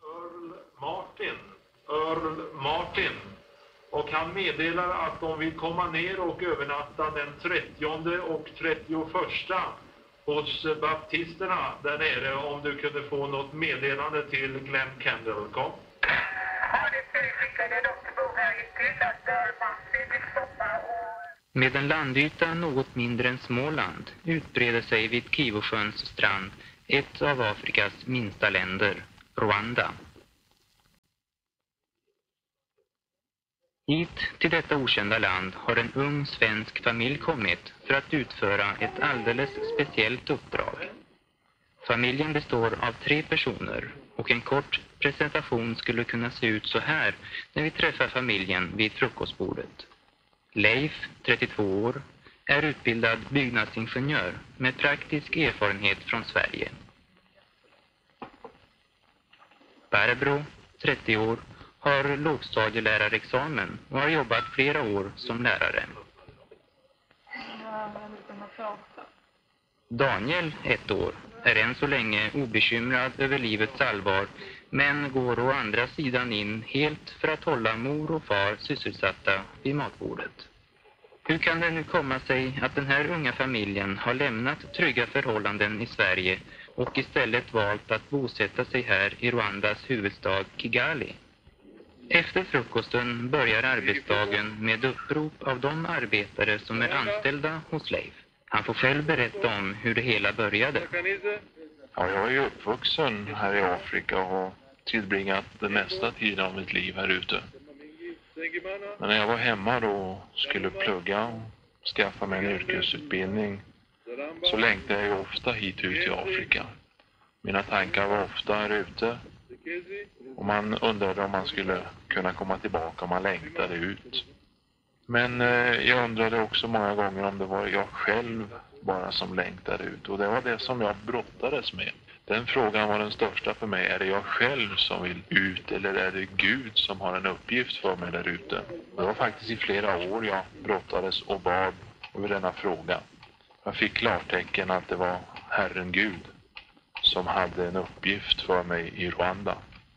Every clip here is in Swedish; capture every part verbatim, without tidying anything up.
Earl Martin. Earl Martin. Och han meddelar att de vill komma ner och övernatta den trettionde och trettioförsta hos baptisterna där nere, om du kunde få något meddelande till Glenn Kendall. Kom. Med en landyta något mindre än Småland utbreder sig vid Kivosjöns strand ett av Afrikas minsta länder, Rwanda. Hit till detta okända land har en ung svensk familj kommit för att utföra ett alldeles speciellt uppdrag. Familjen består av tre personer och en kort presentation skulle kunna se ut så här när vi träffar familjen vid frukostbordet. Leif, trettiotvå år, är utbildad byggnadsingenjör med praktisk erfarenhet från Sverige. Barbro, trettio år, har lågstadielärarexamen och har jobbat flera år som lärare. Daniel, ett år, är än så länge obekymrad över livets allvar, men går å andra sidan in helt för att hålla mor och far sysselsatta vid matbordet. Hur kan det nu komma sig att den här unga familjen har lämnat trygga förhållanden i Sverige och istället valt att bosätta sig här i Rwandas huvudstad Kigali? Efter frukosten börjar arbetsdagen med upprop av de arbetare som är anställda hos Leif. Han får själv berätta om hur det hela började. Ja, jag är ju uppvuxen här i Afrika och tillbringat det mesta tiden av mitt liv här ute. Men när jag var hemma då och skulle plugga och skaffa mig en yrkesutbildning så längtade jag ju ofta hit ut i Afrika. Mina tankar var ofta här ute och man undrade om man skulle kunna komma tillbaka om man längtade ut. Men eh, jag undrade också många gånger om det var jag själv bara som längtade ut. Och det var det som jag brottades med. Den frågan var den största för mig. Är det jag själv som vill ut eller är det Gud som har en uppgift för mig där ute? Det var faktiskt i flera år jag brottades och bad över denna fråga. Jag fick klartecken att det var Herren Gud som hade en uppgift för mig i Rwanda.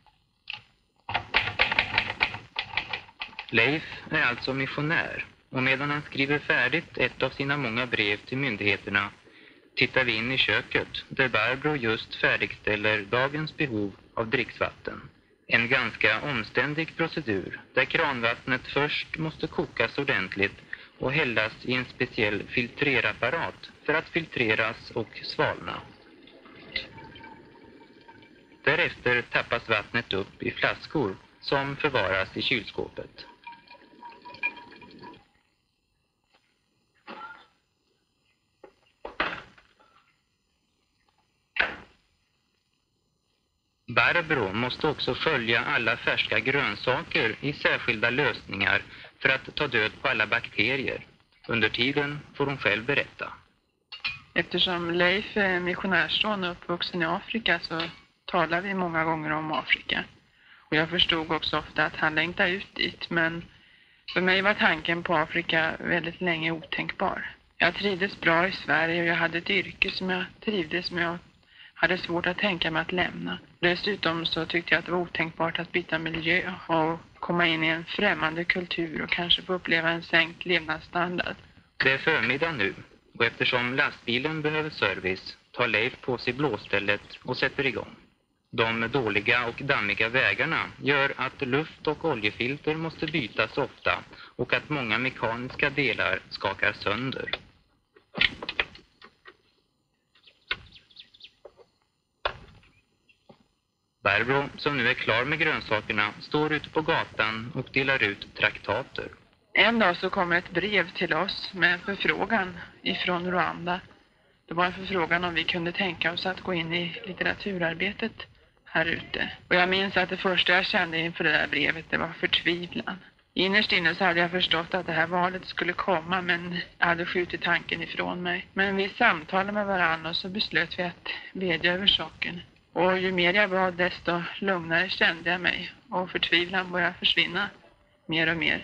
Leif är alltså missionär och medan han skriver färdigt ett av sina många brev till myndigheterna tittar vi in i köket där Barbro just färdigställer dagens behov av dricksvatten. En ganska omständig procedur där kranvattnet först måste kokas ordentligt och hällas i en speciell filtrerapparat för att filtreras och svalna. Därefter tappas vattnet upp i flaskor som förvaras i kylskåpet. Barbro måste också skölja alla färska grönsaker i särskilda lösningar för att ta död på alla bakterier. Under tiden får hon själv berätta. Eftersom Leif är missionärsson och uppvuxen i Afrika så talar vi många gånger om Afrika. Och jag förstod också ofta att han längtade ut dit, men för mig var tanken på Afrika väldigt länge otänkbar. Jag trivdes bra i Sverige och jag hade ett yrke som jag trivdes med och hade svårt att tänka mig att lämna. Dessutom så tyckte jag att det var otänkbart att byta miljö och komma in i en främmande kultur och kanske få uppleva en sänkt levnadsstandard. Det är förmiddag nu och eftersom lastbilen behöver service tar Leif på sig blåstället och sätter igång. De dåliga och dammiga vägarna gör att luft- och oljefilter måste bytas ofta och att många mekaniska delar skakar sönder. Barbro, som nu är klar med grönsakerna, står ute på gatan och delar ut traktater. En dag så kom ett brev till oss med en förfrågan ifrån Rwanda. Det var en förfrågan om vi kunde tänka oss att gå in i litteraturarbetet här ute. Och jag minns att det första jag kände inför det där brevet, det var förtvivlan. Innerst inne så hade jag förstått att det här valet skulle komma, men jag hade skjutit tanken ifrån mig. Men vi samtalade med varandra och så beslöt vi att bedja över saken. Och ju mer jag bad desto lugnare kände jag mig och förtvivlan började försvinna mer och mer.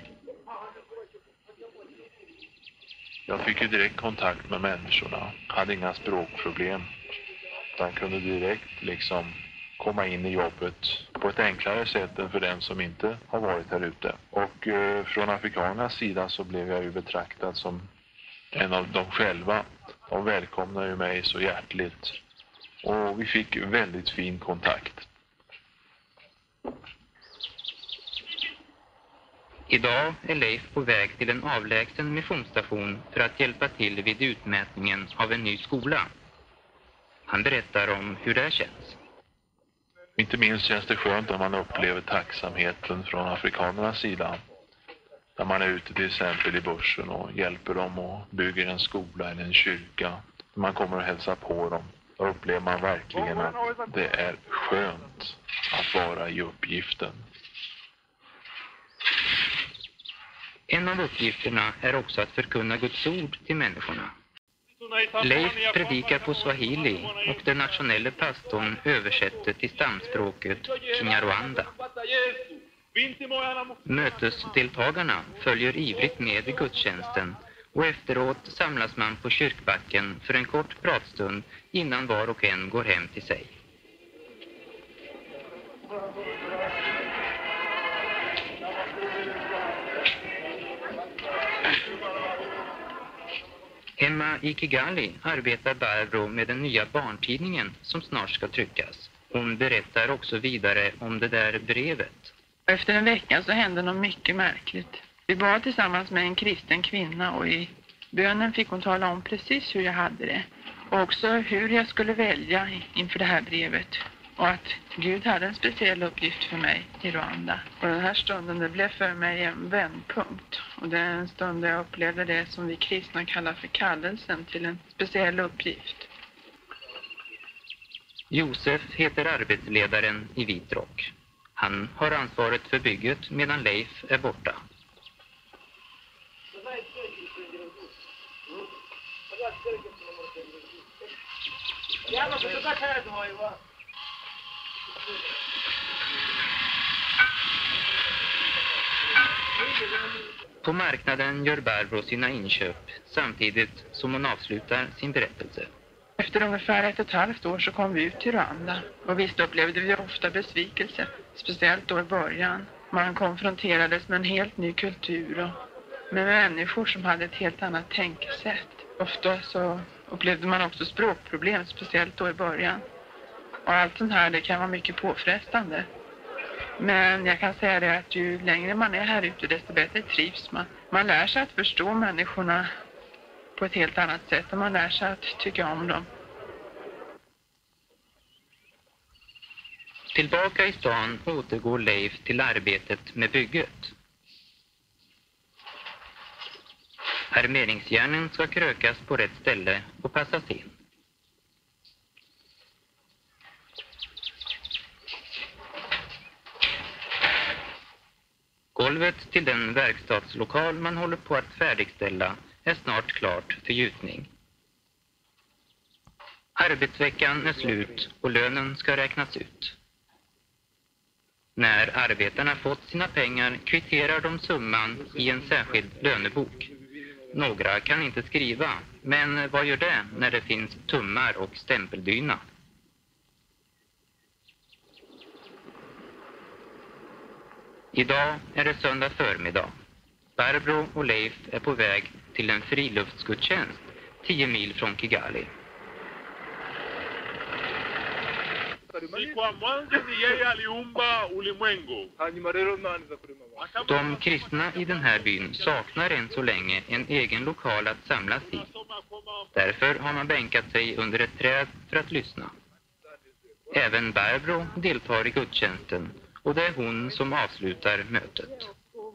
Jag fick ju direkt kontakt med människorna, hade inga språkproblem. Man kunde direkt liksom komma in i jobbet på ett enklare sätt än för den som inte har varit här ute. Och eh, från afrikanernas sida så blev jag ju betraktad som en av dem själva. De välkomnade ju mig så hjärtligt och vi fick väldigt fin kontakt. Idag är Leif på väg till en avlägsen missionsstation för att hjälpa till vid utmätningen av en ny skola. Han berättar om hur det känns. Inte minst känns det skönt när man upplever tacksamheten från afrikanernas sida. När man är ute till exempel i börsen och hjälper dem och bygger en skola eller en kyrka. När man kommer och hälsar på dem, då upplever man verkligen att det är skönt att vara i uppgiften. En av uppgifterna är också att förkunna Guds ord till människorna. Leif predikar på swahili och den nationella pastorn översätter till stamspråket Kinyarwanda. Mötesdeltagarna följer ivrigt med i gudstjänsten och efteråt samlas man på kyrkbacken för en kort pratstund innan var och en går hem till sig. Hemma i Kigali arbetar Barbro med den nya barntidningen som snart ska tryckas. Hon berättar också vidare om det där brevet. Efter en vecka så hände något mycket märkligt. Vi var tillsammans med en kristen kvinna och i bönen fick hon tala om precis hur jag hade det. Och också hur jag skulle välja inför det här brevet. Och att Gud hade en speciell uppgift för mig i Rwanda. Och den här stunden det blev för mig en vändpunkt. Och det är en stund där jag upplevde det som vi kristna kallar för kallelsen till en speciell uppgift. Josef heter arbetsledaren i Vitrock. Han har ansvaret för bygget medan Leif är borta. På marknaden gör Barbro sina inköp samtidigt som hon avslutar sin berättelse. Efter ungefär ett och ett halvt år så kom vi ut till Rwanda och visst upplevde vi ofta besvikelse, speciellt då i början. Man konfronterades med en helt ny kultur och med människor som hade ett helt annat tänkesätt. Ofta så upplevde man också språkproblem, speciellt då i början. Och allt sånt här det kan vara mycket påfrestande. Men jag kan säga det att ju längre man är här ute desto bättre trivs man. Man lär sig att förstå människorna på ett helt annat sätt och man lär sig att tycka om dem. Tillbaka i stan återgår Leif till arbetet med bygget. Armeringsjärnen ska krökas på rätt ställe och passas in. Golvet till den verkstadslokal man håller på att färdigställa är snart klart för gjutning. Arbetsveckan är slut och lönen ska räknas ut. När arbetarna fått sina pengar kvitterar de summan i en särskild lönebok. Några kan inte skriva, men vad gör det när det finns tummar och stämpeldyna? Idag är det söndag förmiddag. Barbro och Leif är på väg till en friluftsgudstjänst tio mil från Kigali. De kristna i den här byn saknar än så länge en egen lokal att samlas i. Därför har man bänkat sig under ett träd för att lyssna. Även Barbro deltar i gudstjänsten och det är hon som avslutar mötet.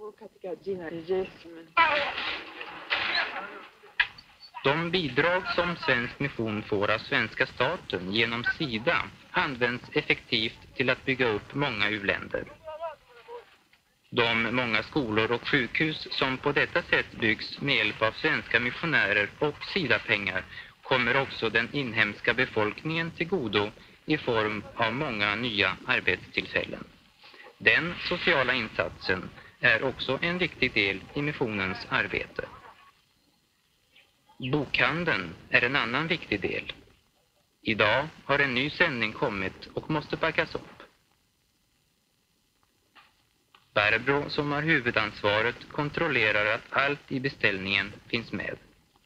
De bidrag som Svensk Mission får av svenska staten genom SIDA används effektivt till att bygga upp många u-länder. De många skolor och sjukhus som på detta sätt byggs med hjälp av svenska missionärer och SIDA-pengar kommer också den inhemska befolkningen till godo i form av många nya arbetstillfällen. Den sociala insatsen är också en viktig del i missionens arbete. Bokhandeln är en annan viktig del. Idag har en ny sändning kommit och måste packas upp. Barbro, som har huvudansvaret, kontrollerar att allt i beställningen finns med.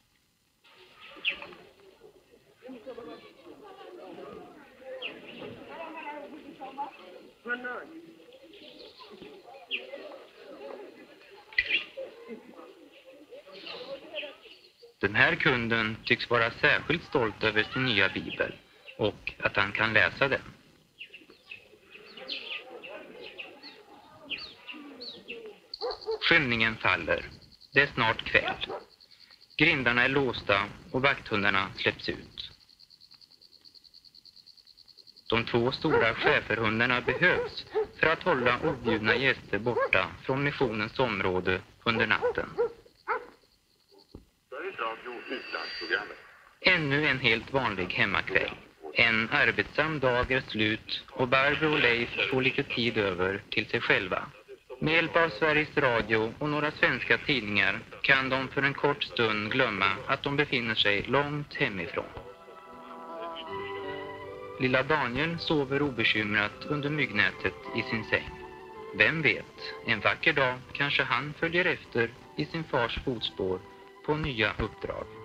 Den här kunden tycks vara särskilt stolt över sin nya bibel och att han kan läsa den. Skymningen faller. Det är snart kväll. Grindarna är låsta och vakthundarna släpps ut. De två stora schäferhundarna behövs för att hålla objudna gäster borta från missionens område under natten. Ännu en helt vanlig hemmakväll. En arbetsam dag är slut och Barbro och Leif får lite tid över till sig själva. Med hjälp av Sveriges Radio och några svenska tidningar kan de för en kort stund glömma att de befinner sig långt hemifrån. Lilla Daniel sover obekymrat under myggnätet i sin säng. Vem vet, en vacker dag kanske han följer efter i sin fars fotspår på nya uppdrag.